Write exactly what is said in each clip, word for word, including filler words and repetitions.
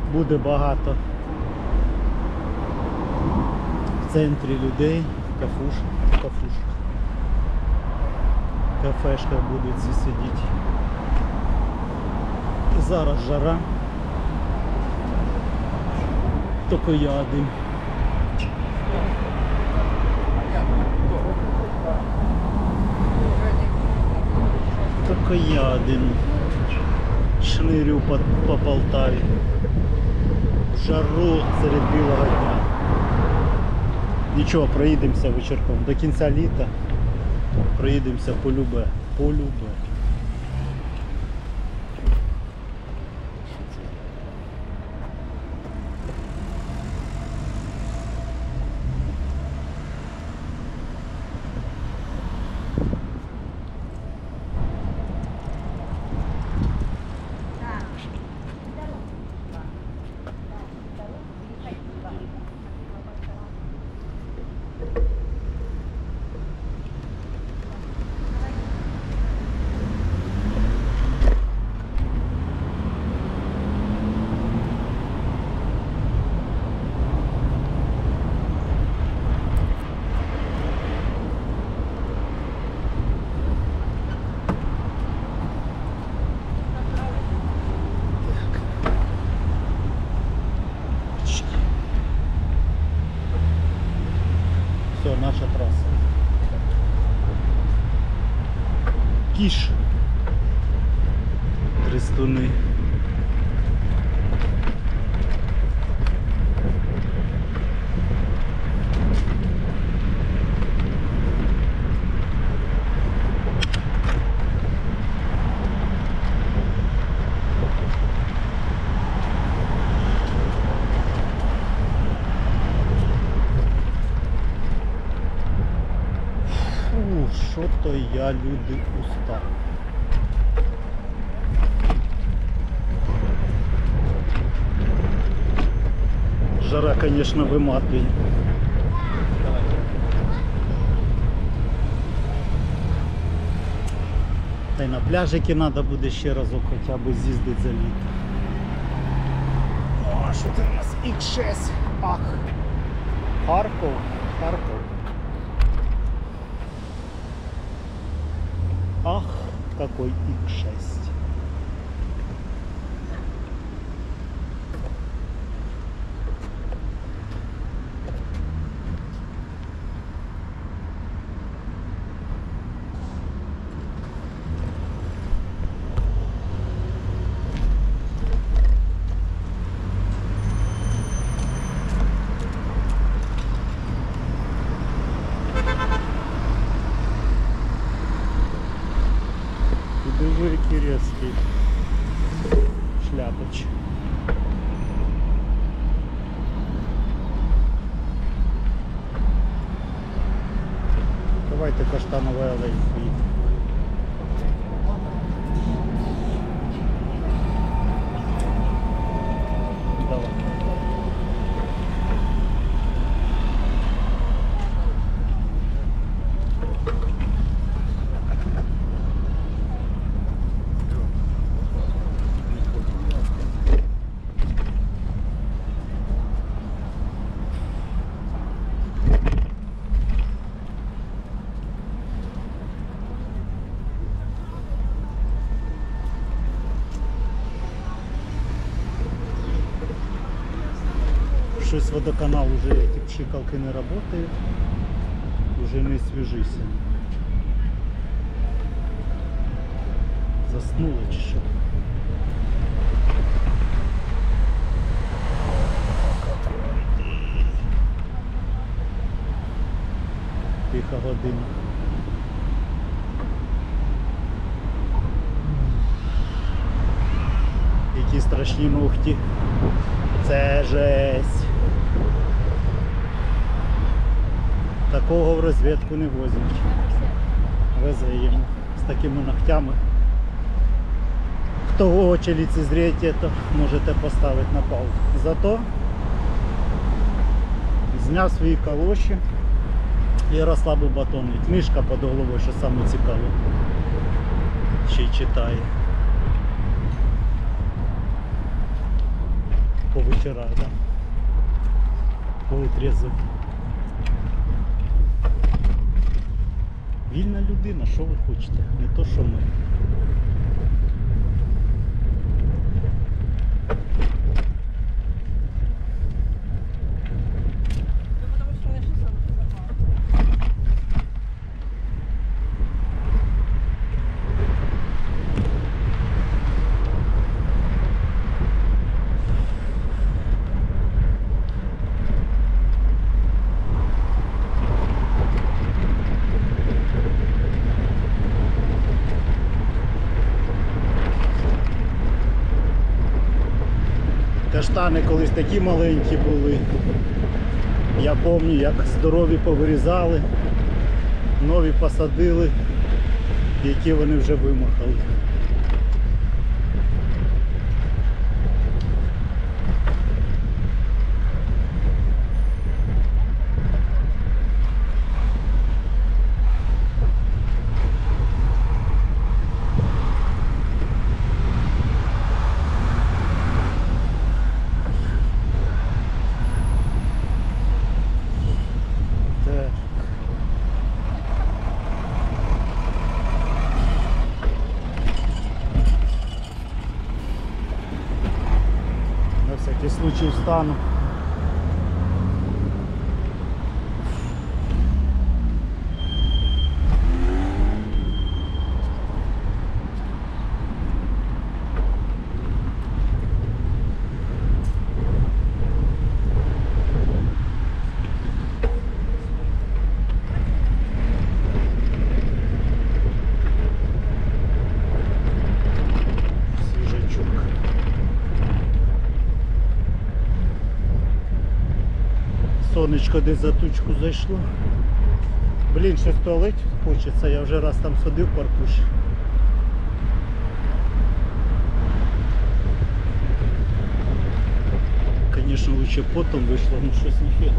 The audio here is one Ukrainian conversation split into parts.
буде багато в центрі людей, кафуш, кафуш, кафешках будуть всі сидіти. Зараз жара, тільки я один. Тільки я один шнирю по, по Полтаві. В жару серед білого дня. Нічого, проїдемося вечірком. До кінця літа проїдемося по любе. По любе. Все, наша трасса. Киш. Трестуны. Що-то я, люди, устав. Жара, конечно, виматує. Та й на пляжики треба буде ще разок хоча б з'їздити за літо. О, що це у нас ікс шість? Ах! Харков, Харков. Ах, какой икс шесть. Диви, який різкий шляпоч. Давайте Каштанової алеї поїдемо. Давай. Щось водоканал уже, эти пшикалки не работают, уже не свяжися. Заснули чи що? Тиха година. Які страшні ногті. Це жесть. Такого в розвідку не возять. Везе йому з такими ногтями. Хто хоче лицезреть, то можете поставити на паузу. Зато зняв свої калоші і розслабив батон. І книжка під головою, що саме цікаве. Ще й читає. по вечорах, да? Коли трезвий. Вільна людина, що ви хочете, не то що ми. Каштани колись такі маленькі були. Я пам'ятаю, як здорові повирізали, нові посадили, які вони вже вимахали. На случай встану. Сонечко десь за тучку зайшло. Блін, щось в туалет хочеться, я вже раз там сходив в паркуш. Звісно, лучше потом вийшло, ну щось ніфіга.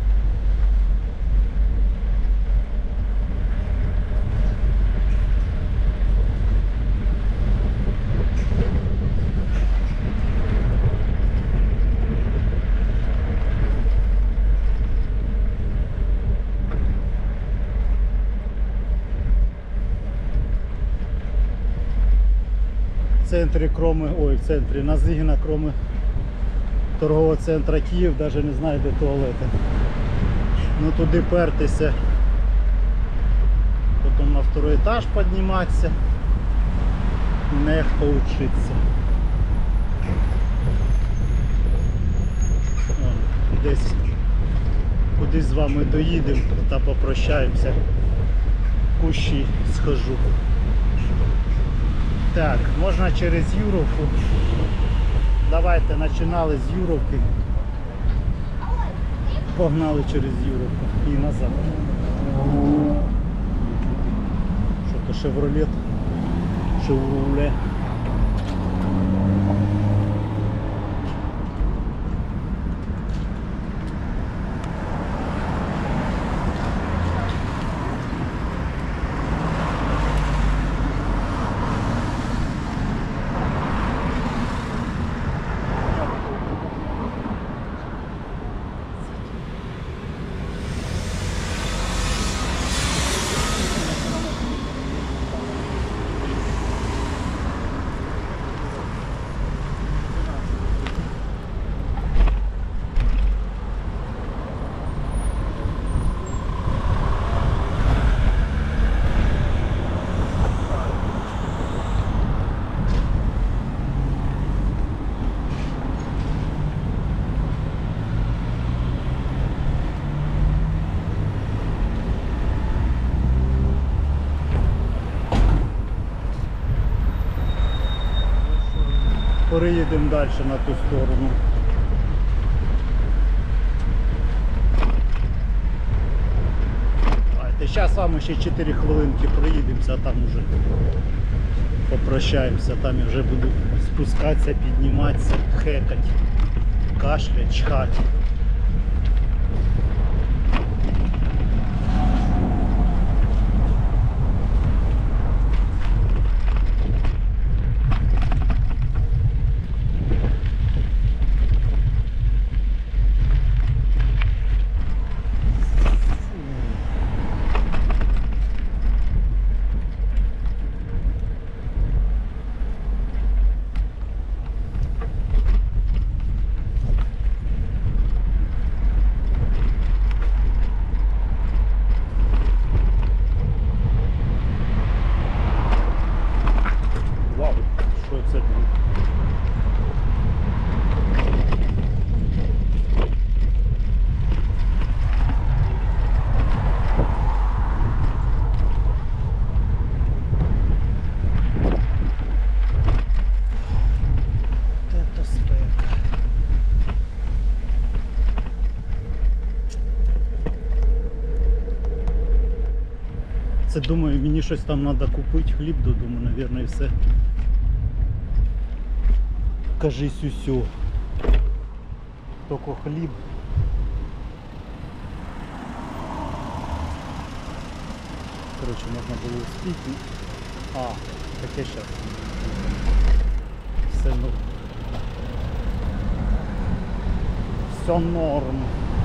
В центрі кроме, ой, в центрі на Зигіна, кроме торгового центру Київ, навіть не знаю, де туалети. Ну туди пертися, потім на второй етаж підніматися, не вчитися. Десь кудись з вами доїдемо та попрощаємося, кущі схожу. Так, можна через Юровку. Давайте, починали з Юровки. Погнали через Юровку і назад. Що то Шевролет? Шевроле. Переїдемо далі на ту сторону. Зараз з вами ще чотири хвилинки проїдемося, а там вже попрощаємося, там я вже буду спускатися, підніматися, хекати, кашлять, чхати. Це думаю, мені щось там треба купити, хліб додому, мабуть, і все. Кажись усю. Тільки хліб. Коротше, можна було успіти. А, таке щас. Все норм. Все норм.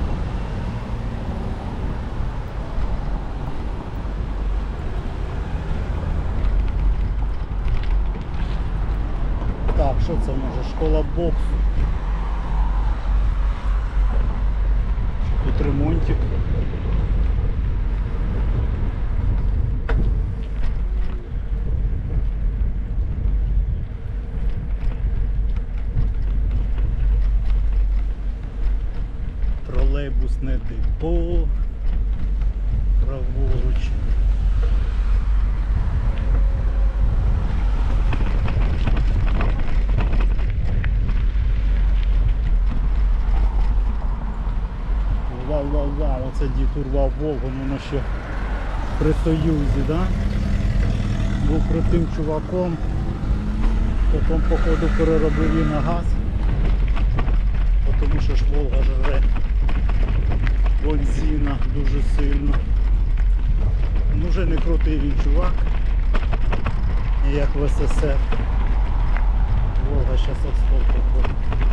Так, що це може? Школа боксу. Тут ремонтик. Тролейбусне депо. Праворуч. Вау-вау-вау, оце дід урвав Волгу, воно ще при Союзі, да? Був крутим чуваком, потім походу переробив її на газ, тому що ж Волга жре бензина дуже сильно. Ну вже не крутий він чувак, як в ес ес ер. Волга зараз отстал такой.